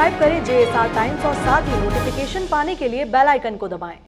Subscribe करें 𝐍𝐼𝐴𝐻 times और साथ ही नोटिफिकेशन पाने के लिए बेल आइकन को दबाएं।